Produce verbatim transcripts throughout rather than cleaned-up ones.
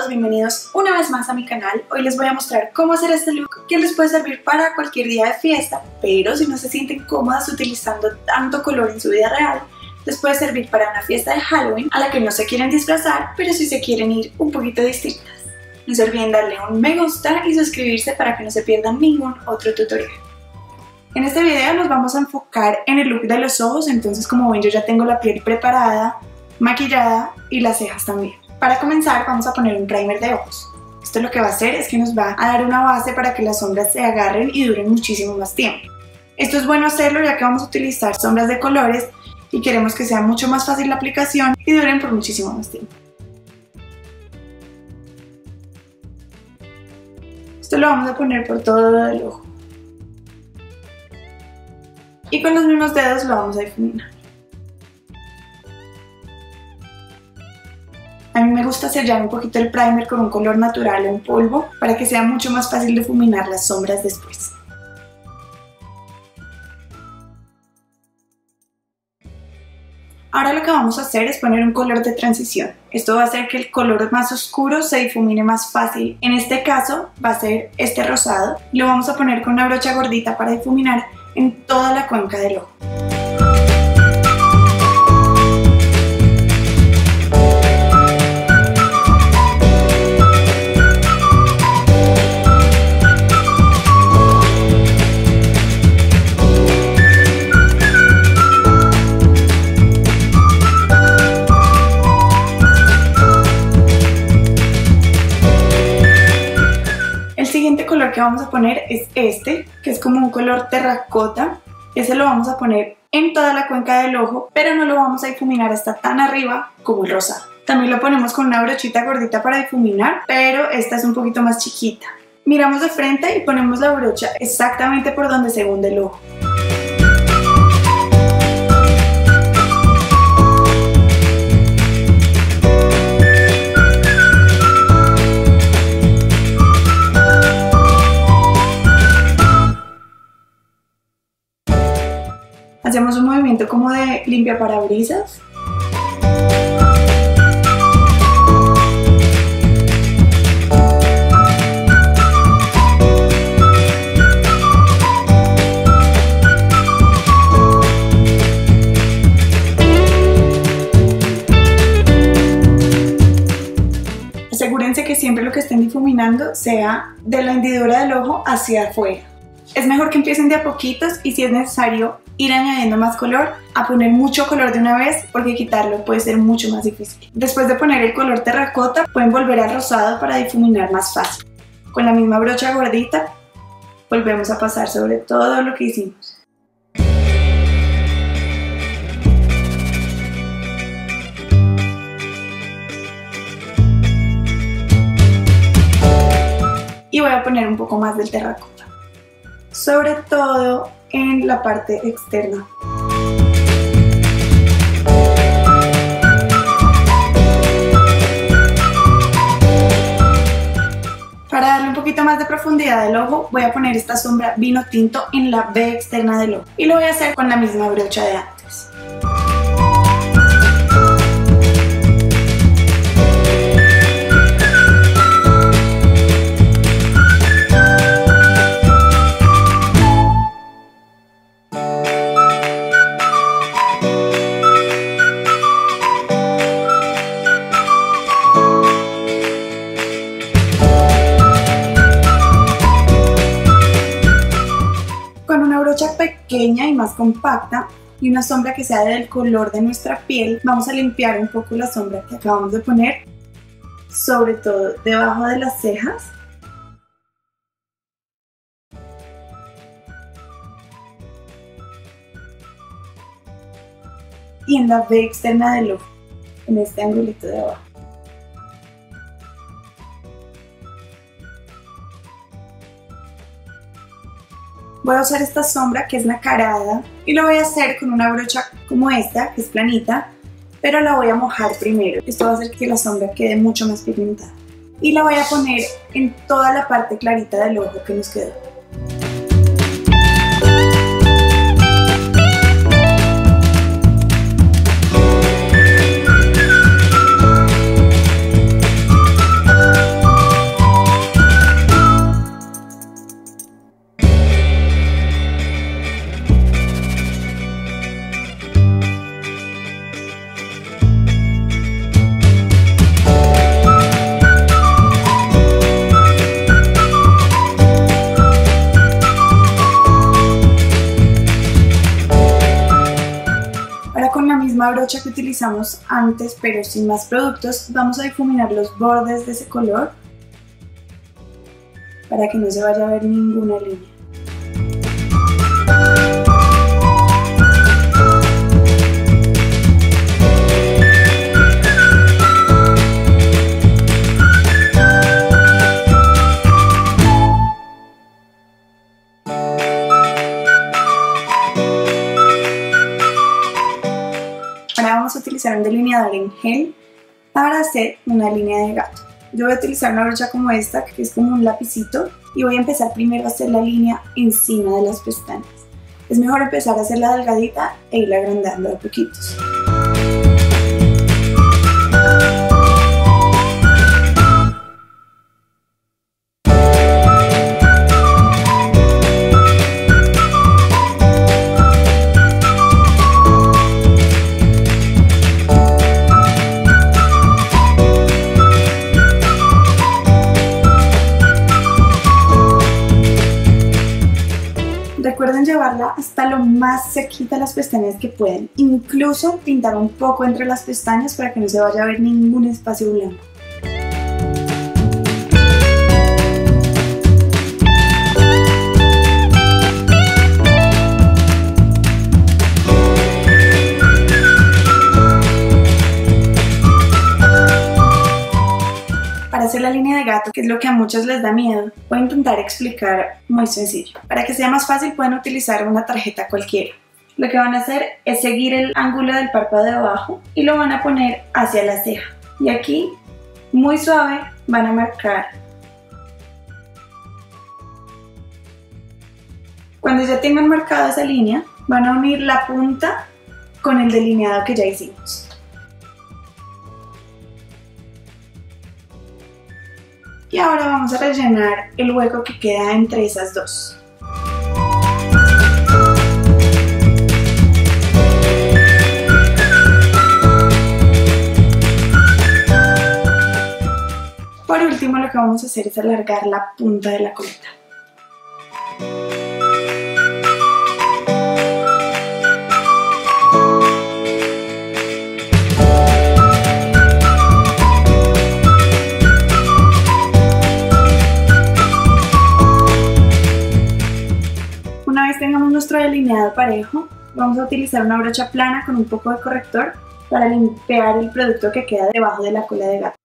todos, bienvenidos una vez más a mi canal. Hoy les voy a mostrar cómo hacer este look que les puede servir para cualquier día de fiesta, pero si no se sienten cómodas utilizando tanto color en su vida real, les puede servir para una fiesta de Halloween a la que no se quieren disfrazar, pero sí se quieren ir un poquito distintas. No se olviden darle un me gusta y suscribirse para que no se pierdan ningún otro tutorial. En este video nos vamos a enfocar en el look de los ojos, entonces como ven yo ya tengo la piel preparada, maquillada y las cejas también. Para comenzar vamos a poner un primer de ojos. Esto lo que va a hacer es que nos va a dar una base para que las sombras se agarren y duren muchísimo más tiempo. Esto es bueno hacerlo ya que vamos a utilizar sombras de colores y queremos que sea mucho más fácil la aplicación y duren por muchísimo más tiempo. Esto lo vamos a poner por todo el ojo. Y con los mismos dedos lo vamos a difuminar. A mí me gusta sellar un poquito el primer con un color natural o en polvo para que sea mucho más fácil difuminar las sombras después. Ahora lo que vamos a hacer es poner un color de transición. Esto va a hacer que el color más oscuro se difumine más fácil. En este caso va a ser este rosado. Lo vamos a poner con una brocha gordita para difuminar en toda la cuenca del ojo. El siguiente color que vamos a poner es este, que es como un color terracota. Ese lo vamos a poner en toda la cuenca del ojo, pero no lo vamos a difuminar hasta tan arriba como el rosado. También lo ponemos con una brochita gordita para difuminar, pero esta es un poquito más chiquita. Miramos de frente y ponemos la brocha exactamente por donde se hunde el ojo. Hacemos un movimiento como de limpia parabrisas. Asegúrense que siempre lo que estén difuminando sea de la hendidura del ojo hacia afuera. Es mejor que empiecen de a poquitos y si es necesario ir añadiendo más color, a poner mucho color de una vez porque quitarlo puede ser mucho más difícil. Después de poner el color terracota pueden volver al rosado para difuminar más fácil. Con la misma brocha gordita volvemos a pasar sobre todo lo que hicimos. Y voy a poner un poco más del terracota, sobre todo en la parte externa. Para darle un poquito más de profundidad al ojo voy a poner esta sombra vino tinto en la B externa del ojo y lo voy a hacer con la misma brocha de antes. Pequeña y más compacta y una sombra que sea del color de nuestra piel, vamos a limpiar un poco la sombra que acabamos de poner, sobre todo debajo de las cejas. Y en la B externa del ojo, en este angulito de abajo. Voy a usar esta sombra que es nacarada y lo voy a hacer con una brocha como esta, que es planita, pero la voy a mojar primero. Esto va a hacer que la sombra quede mucho más pigmentada. Y la voy a poner en toda la parte clarita del ojo que nos quedó. misma brocha que utilizamos antes, pero sin más productos, vamos a difuminar los bordes de ese color para que no se vaya a ver ninguna línea. Ahora vamos a utilizar un delineador en gel para hacer una línea de gato. Yo voy a utilizar una brocha como esta, que es como un lapicito, y voy a empezar primero a hacer la línea encima de las pestañas. Es mejor empezar a hacerla delgadita e irla agrandando a poquitos. Recuerden llevarla hasta lo más cerquita de las pestañas que pueden, incluso pintar un poco entre las pestañas para que no se vaya a ver ningún espacio blanco. Para hacer la línea de gato, que es lo que a muchos les da miedo, voy a intentar explicar muy sencillo. Para que sea más fácil pueden utilizar una tarjeta cualquiera. Lo que van a hacer es seguir el ángulo del párpado de abajo y lo van a poner hacia la ceja. Y aquí, muy suave, van a marcar. Cuando ya tengan marcada esa línea, van a unir la punta con el delineado que ya hicimos. Y ahora vamos a rellenar el hueco que queda entre esas dos. Por último, lo que vamos a hacer es alargar la punta de la coleta. Una vez tengamos nuestro delineado parejo, vamos a utilizar una brocha plana con un poco de corrector para limpiar el producto que queda debajo de la cola de gato.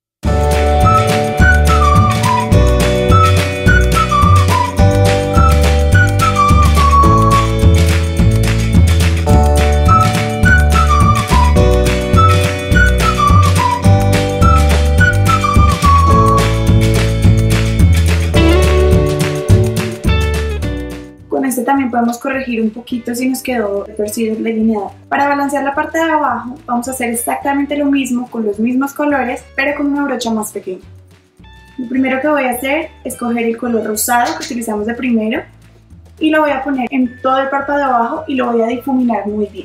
Este también podemos corregir un poquito si nos quedó torcido el delineado. Para balancear la parte de abajo vamos a hacer exactamente lo mismo con los mismos colores, pero con una brocha más pequeña. Lo primero que voy a hacer es coger el color rosado que utilizamos de primero y lo voy a poner en todo el párpado de abajo y lo voy a difuminar muy bien.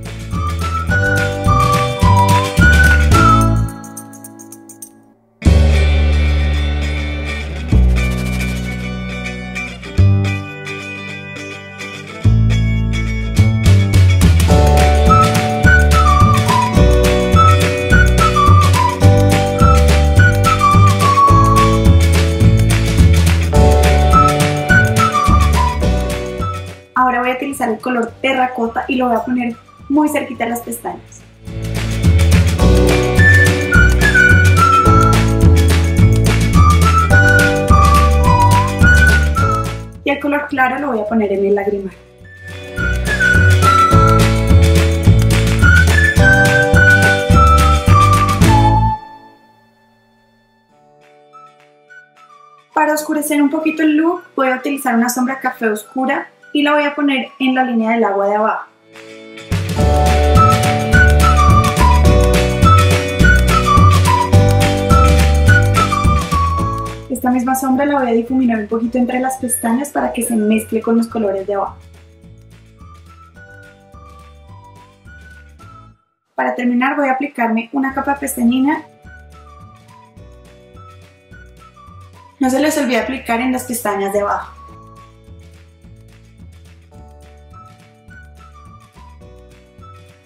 Ahora voy a utilizar el color terracota y lo voy a poner muy cerquita de las pestañas. Y el color claro lo voy a poner en el lagrimal. Para oscurecer un poquito el look voy a utilizar una sombra café oscura y la voy a poner en la línea del agua de abajo. Esta misma sombra la voy a difuminar un poquito entre las pestañas para que se mezcle con los colores de abajo. Para terminar voy a aplicarme una capa pestañina. No se les olvide aplicar en las pestañas de abajo.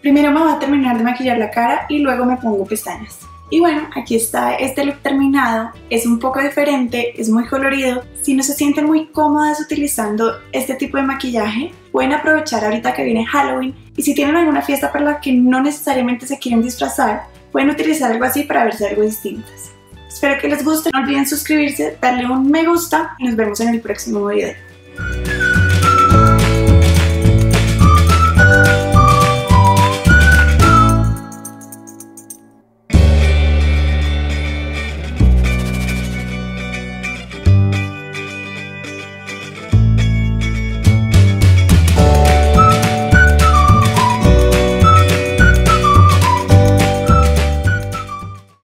Primero me voy a terminar de maquillar la cara y luego me pongo pestañas. Y bueno, aquí está este look terminado, es un poco diferente, es muy colorido. Si no se sienten muy cómodas utilizando este tipo de maquillaje, pueden aprovechar ahorita que viene Halloween, y si tienen alguna fiesta para la que no necesariamente se quieren disfrazar, pueden utilizar algo así para verse algo distintas. Espero que les guste, no olviden suscribirse, darle un me gusta y nos vemos en el próximo video.